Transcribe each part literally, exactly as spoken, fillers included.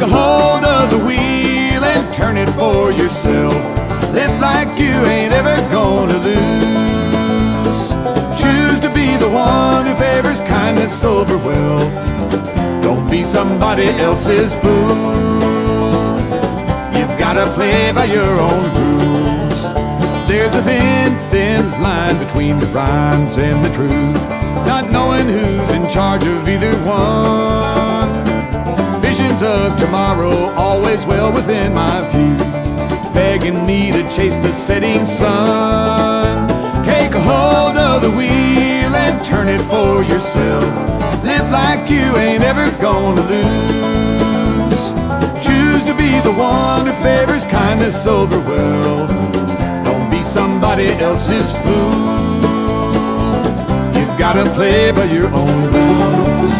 a hold of the wheel and turn it for yourself. Live like you ain't ever gonna lose. Choose to be the one who favors kindness over wealth. Don't be somebody else's fool. You've gotta play by your own rules. There's a thin, thin line between the rhymes and the truth, not knowing who's in charge of either one. Visions of tomorrow always well within my view, begging me to chase the setting sun. Take a hold of the wheel and turn it for yourself. Live like you ain't ever gonna lose. Choose to be the one who favors kindness over wealth. Don't be somebody else's fool. You've gotta play by your own rules.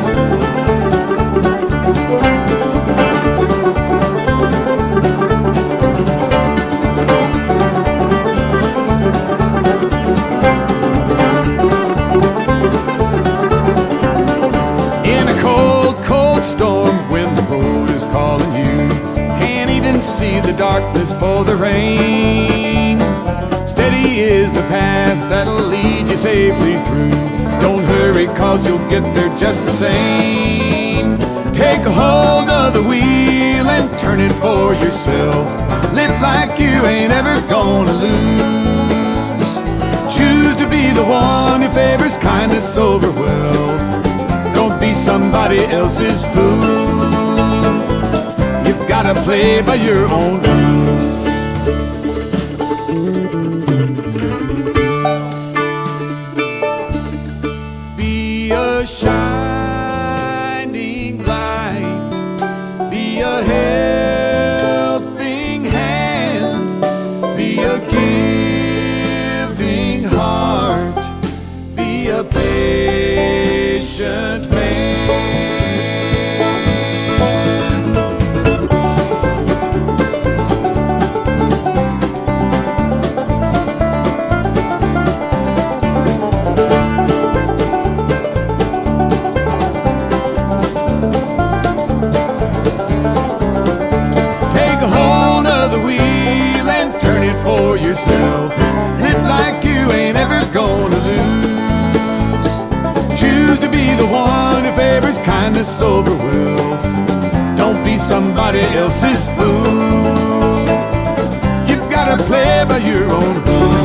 Storm when the road is calling you, can't even see the darkness for the rain. Steady is the path that'll lead you safely through. Don't hurry, cause you'll get there just the same. Take a hold of the wheel and turn it for yourself. Live like you ain't ever gonna lose. Choose to be the one who favors kindness over wealth. Don't be somebody else's fool. You've gotta play by your own rules. Be a shining light, be a helping hand, be a giving heart, be a patient man. Take a hold of the wheel and turn it for yourself. Live like you ain't ever gonna lose. Choose to be the one who favors kindness over wealth. Don't be somebody else's fool. You've gotta play by your own rules.